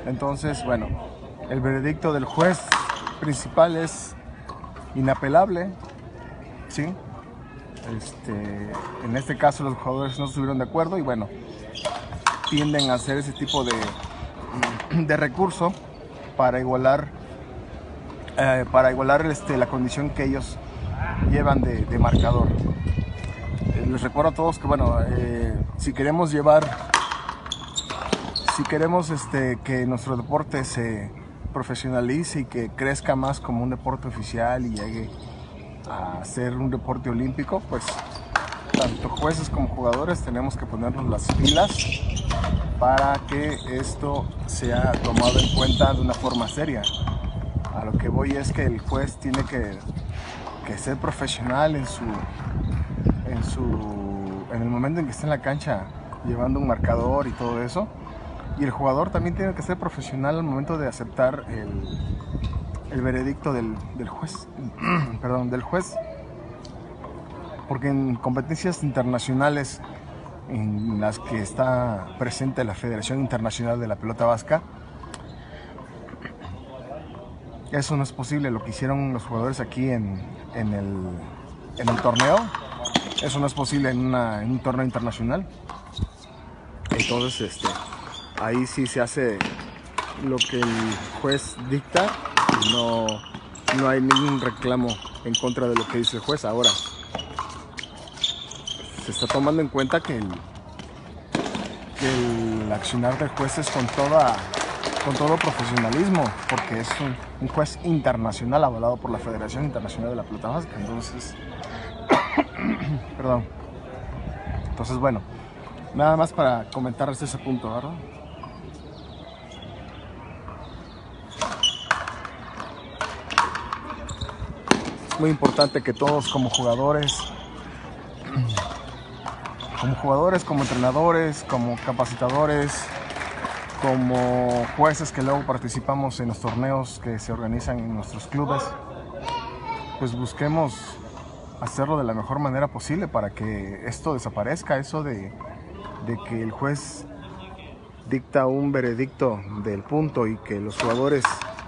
Entonces, bueno, el veredicto del juez principal es inapelable, ¿sí? En este caso los jugadores no estuvieron de acuerdo y bueno, tienden a hacer ese tipo de recurso para igualar la condición que ellos llevan de marcador. Les recuerdo a todos que bueno, si queremos que nuestro deporte se profesionalice y que crezca más como un deporte oficial y llegue a ser un deporte olímpico, pues tanto jueces como jugadores tenemos que ponernos las pilas para que esto sea tomado en cuenta de una forma seria. A lo que voy es que el juez tiene que ser profesional en el momento en que está en la cancha llevando un marcador y todo eso, y el jugador también tiene que ser profesional al momento de aceptar el veredicto del juez, perdón, del juez, porque en competencias internacionales en las que está presente la Federación Internacional de la Pelota Vasca, eso no es posible. Lo que hicieron los jugadores aquí en el torneo, eso no es posible en un torneo internacional. Entonces ahí sí se hace lo que el juez dicta, no hay ningún reclamo en contra de lo que dice el juez. Ahora se está tomando en cuenta que el accionar del juez es con todo profesionalismo, porque es un juez internacional avalado por la Federación Internacional de la Pelota Vasca. Entonces perdón. Entonces bueno, nada más para comentarles ese punto, ¿verdad? Es muy importante que todos como jugadores, como entrenadores, como capacitadores, como jueces que luego participamos en los torneos que se organizan en nuestros clubes, pues busquemos hacerlo de la mejor manera posible para que esto desaparezca, eso de que el juez dicta un veredicto del punto y que los jugadores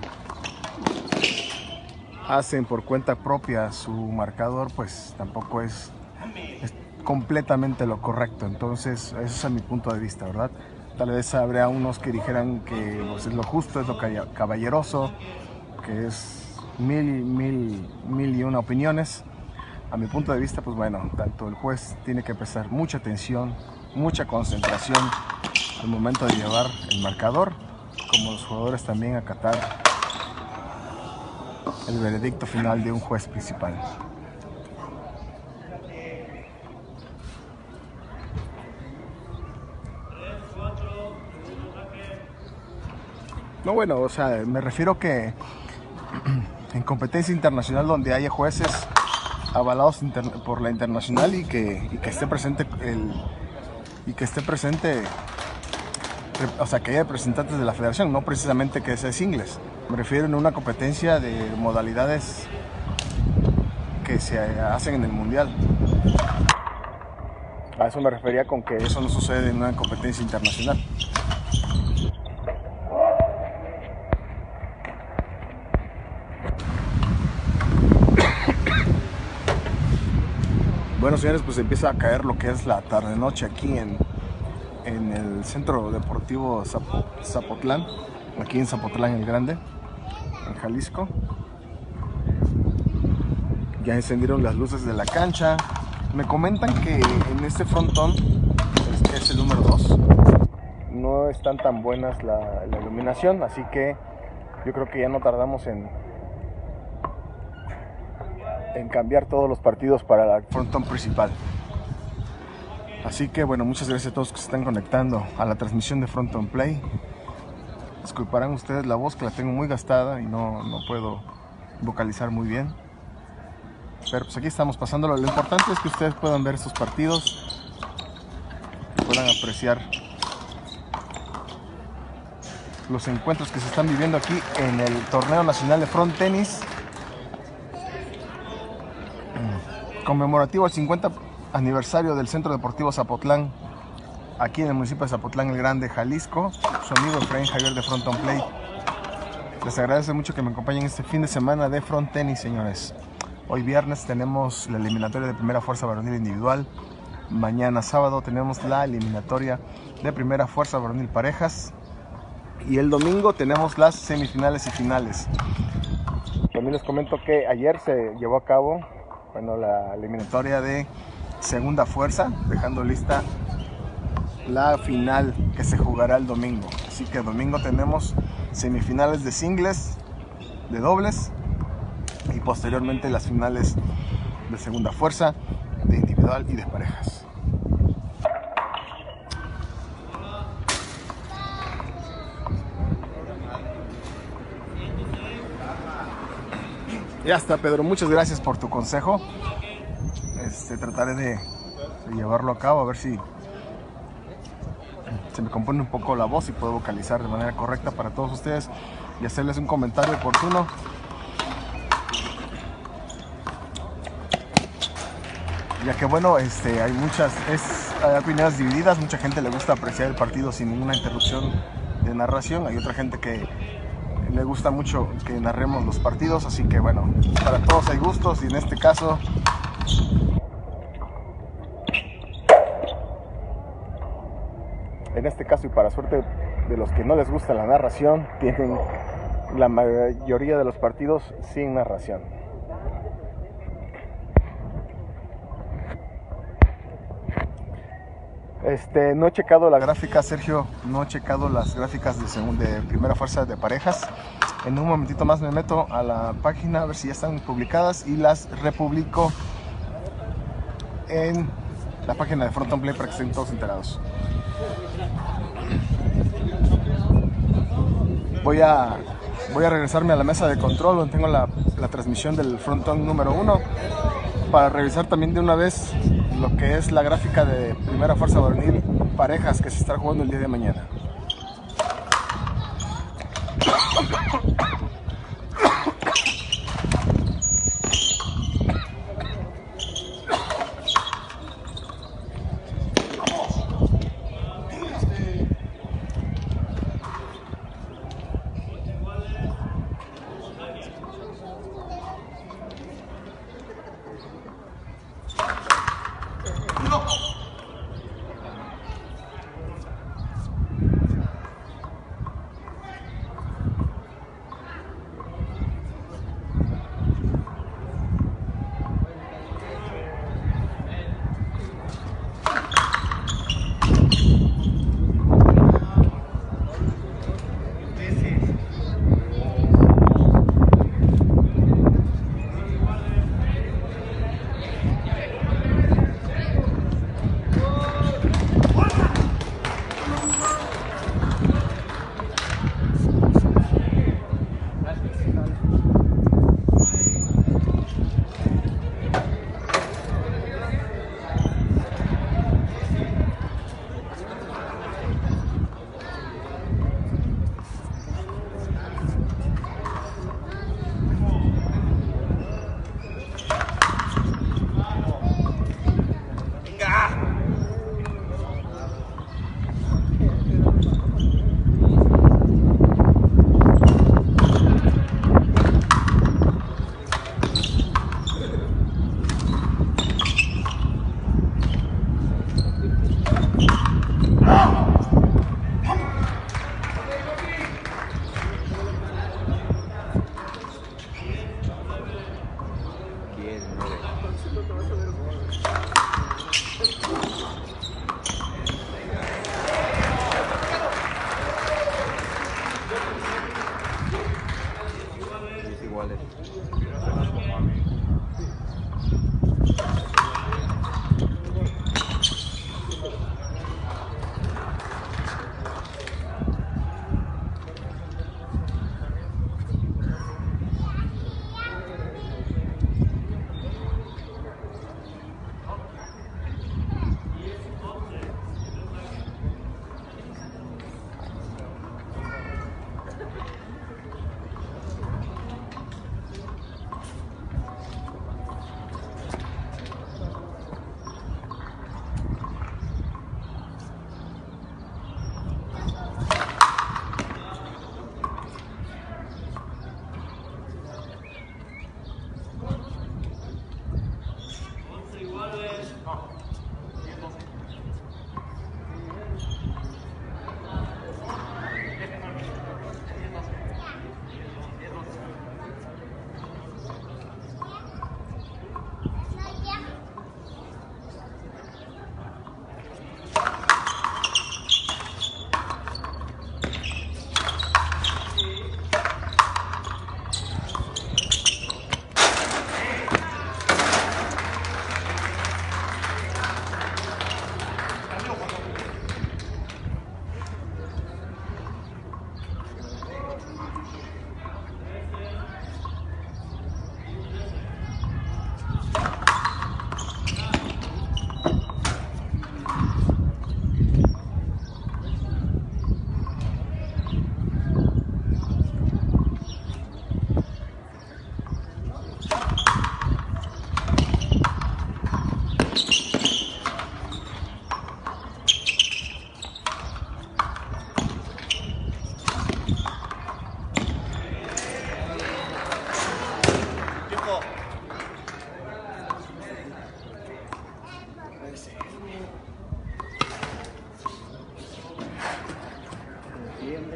hacen por cuenta propia su marcador, pues tampoco es completamente lo correcto. Entonces eso es a mi punto de vista, ¿verdad? Tal vez habría unos que dijeran que pues, es lo justo, es lo caballeroso, que es mil y una opiniones. A mi punto de vista, pues bueno, tanto el juez tiene que prestar mucha atención, mucha concentración al momento de llevar el marcador, como los jugadores también acatar el veredicto final de un juez principal. No, bueno, o sea, me refiero que en competencia internacional donde haya jueces avalados por la internacional y que esté presente o sea, que haya representantes de la federación, no precisamente que sea singles. Me refiero a una competencia de modalidades que se hacen en el mundial. A eso me refería con que eso no sucede en una competencia internacional. Bueno, señores, pues empieza a caer lo que es la tarde-noche aquí en el Centro Deportivo Zapotlán, aquí en Zapotlán el Grande, en Jalisco. Ya encendieron las luces de la cancha. Me comentan que en este frontón, que es el número 2, no están tan buenas la iluminación, así que yo creo que ya no tardamos en cambiar todos los partidos para el frontón principal. Así que bueno, muchas gracias a todos que se están conectando a la transmisión de Frontón Play. Disculparán ustedes la voz, que la tengo muy gastada y no puedo vocalizar muy bien. Pero pues aquí estamos pasándolo. Lo importante es que ustedes puedan ver estos partidos, puedan apreciar los encuentros que se están viviendo aquí en el Torneo Nacional de Front Tenis, conmemorativo al 50 aniversario del Centro Deportivo Zapotlán, aquí en el municipio de Zapotlán el Grande, Jalisco. Su amigo Efraín Javier de Front on Play. Les agradece mucho que me acompañen este fin de semana de Front Tenis, señores. Hoy viernes tenemos la eliminatoria de primera fuerza varonil individual. Mañana sábado tenemos la eliminatoria de primera fuerza varonil parejas. Y el domingo tenemos las semifinales y finales. También les comento que ayer se llevó a cabo la eliminatoria de segunda fuerza, dejando lista la final que se jugará el domingo. Así que el domingo tenemos semifinales de singles, de dobles, y posteriormente las finales de segunda fuerza, de individual y de parejas. Ya está, Pedro, muchas gracias por tu consejo. Trataré de llevarlo a cabo, a ver si se me compone un poco la voz y puedo vocalizar de manera correcta para todos ustedes y hacerles un comentario oportuno. Ya que bueno, hay opiniones divididas, mucha gente le gusta apreciar el partido sin ninguna interrupción de narración, hay otra gente que le gusta mucho que narremos los partidos, así que bueno, para todos hay gustos y en este caso y para suerte de los que no les gusta la narración, tienen la mayoría de los partidos sin narración. No he checado la gráfica, Sergio, no he checado las gráficas de primera fuerza de parejas. En un momentito más me meto a la página a ver si ya están publicadas y las republico en la página de Front on Play para que estén todos enterados. Voy a regresarme a la mesa de control donde tengo la transmisión del frontón número 1 para revisar también de una vez lo que es la gráfica de primera fuerza varonil parejas que se está jugando el día de mañana.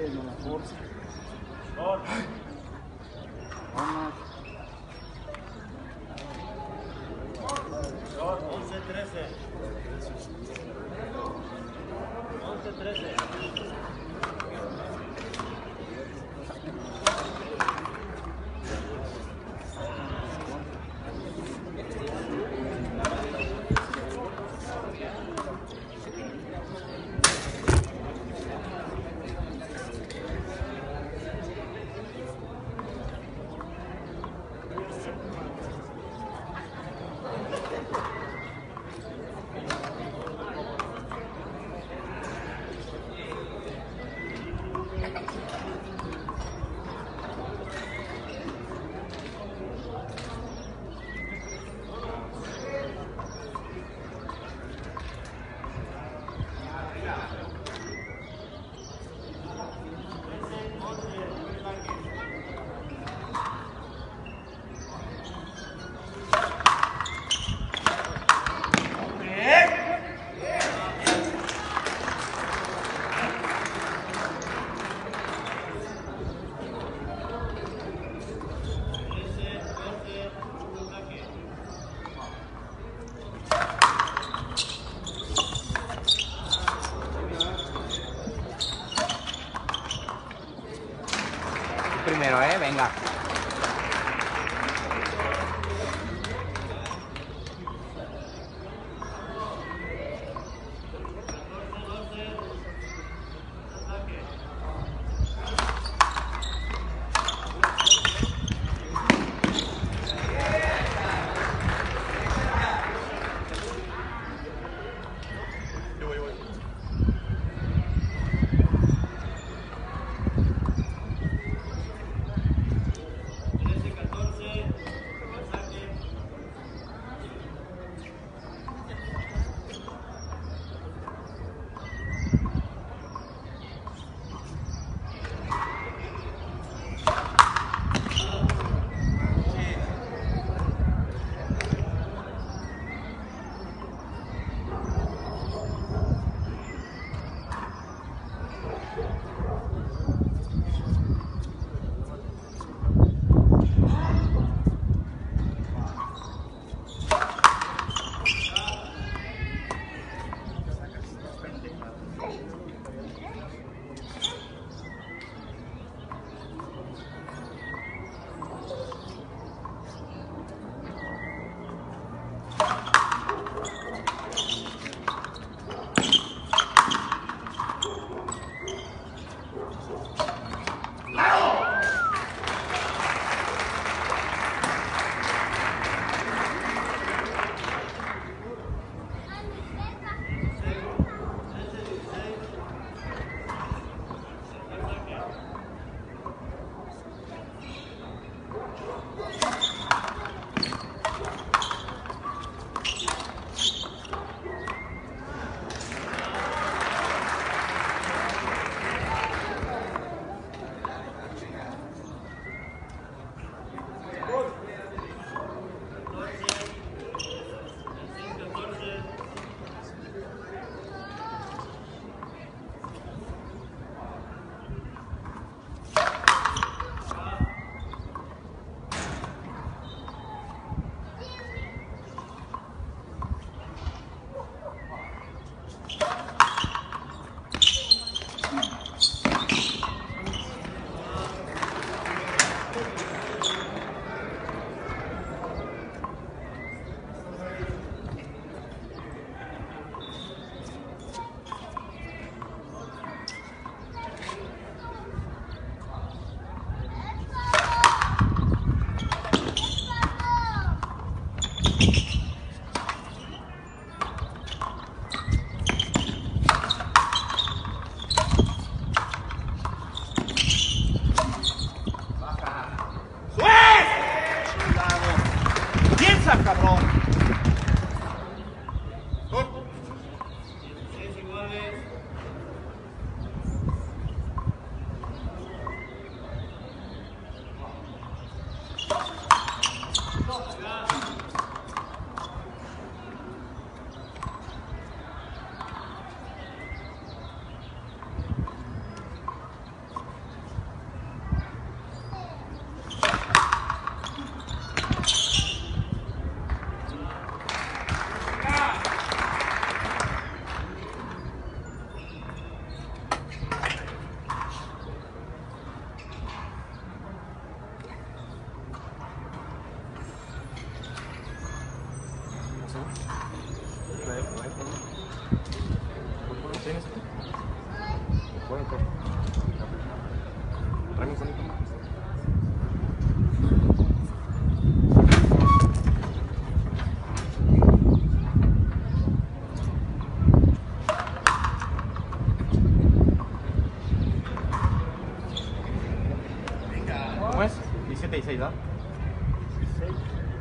y no la forza. Vamos. 11-13. 11-13. Primero, venga. Tráeme un sonito. ¿Cómo es? 17 y 6, ¿verdad? 6.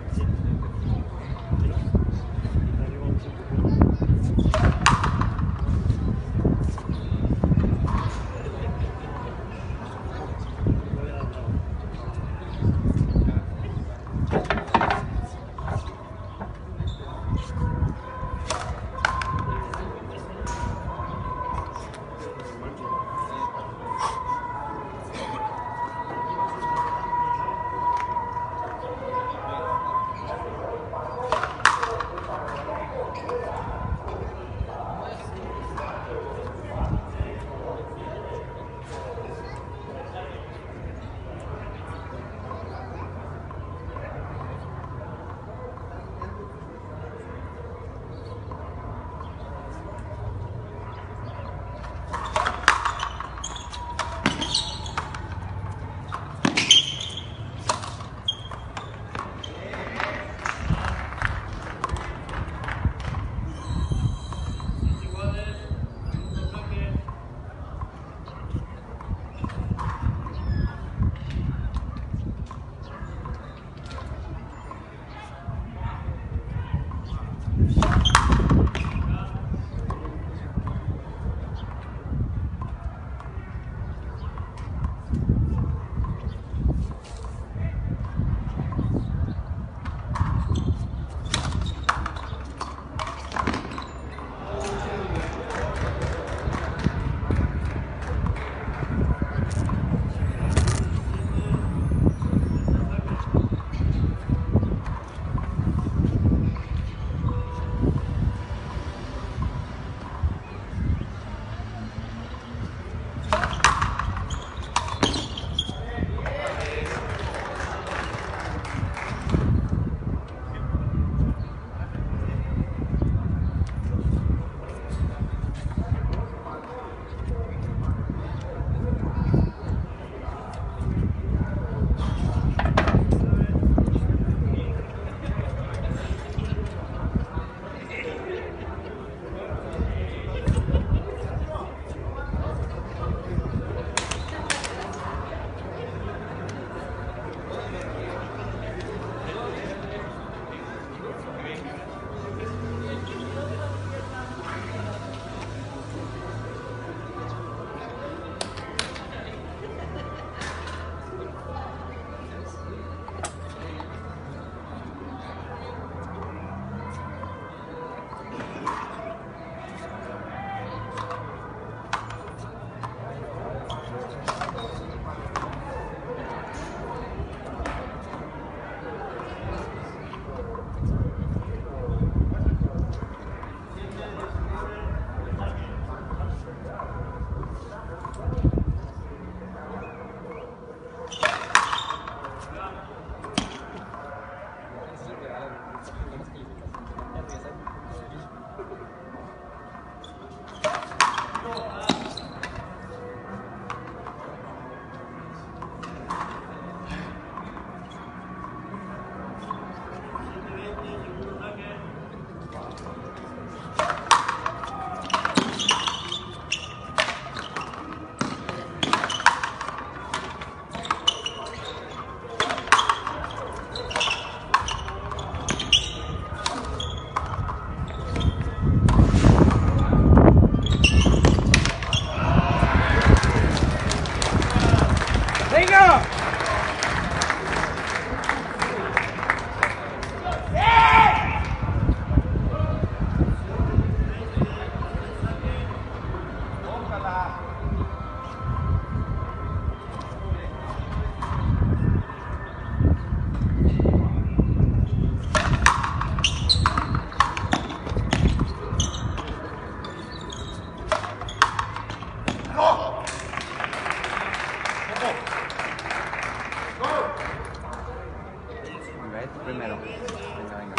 Primero. Venga, venga.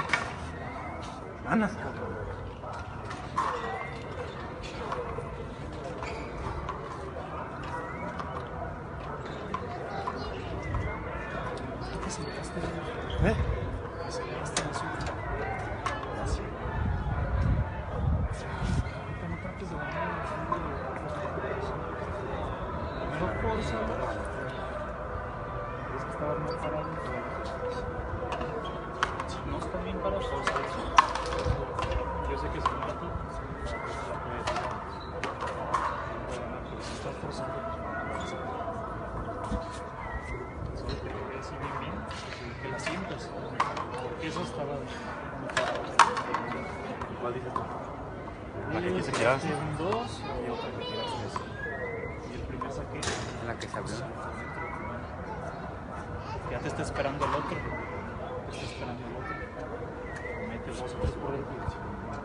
Ganas, cabrón. ¿Eh? No está bien para forzar. Yo sé que si no la puedes pero si estás forzando, solo que te quede así bien, que la sientas. Porque eso estaba muy parado. ¿Cuál dices tú? La que quise tirar así. Un 2 y otra que tiraste así. Y el primer saque, La que se abrió. ya te está esperando el otro. Te está esperando el otro. Mete 2 o 3 por el pie.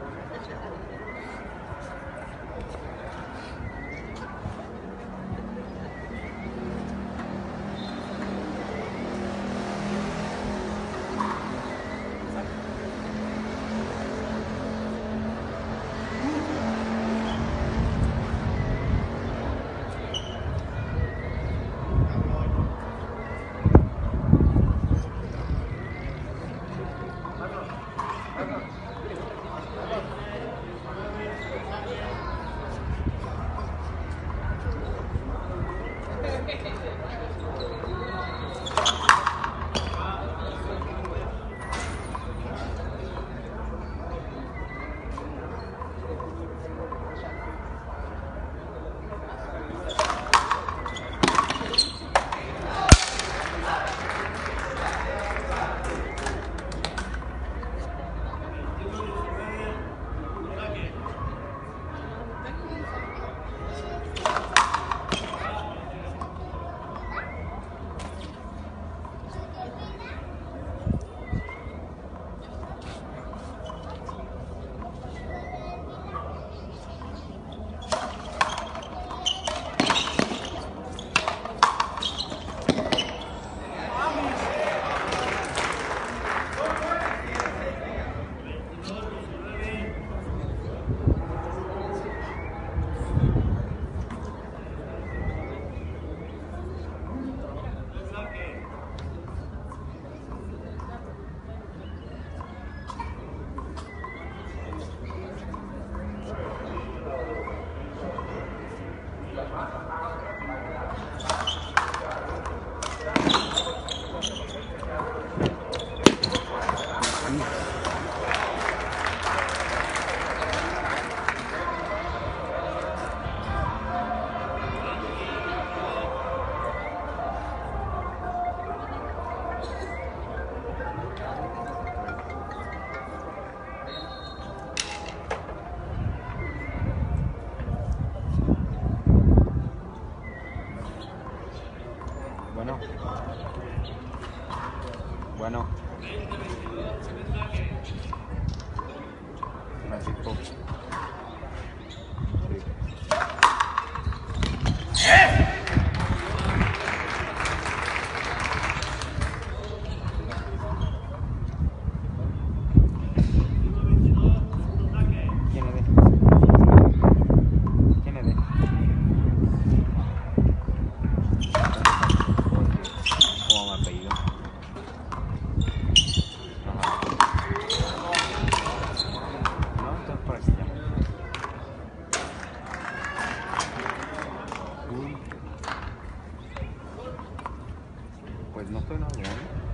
Bueno. Bueno. Francisco. ¿Quién es de? ¿Quién es de? ¿Cómo me apellido? Ajá. No, entonces por aquí ya. Pues no estoy navegando.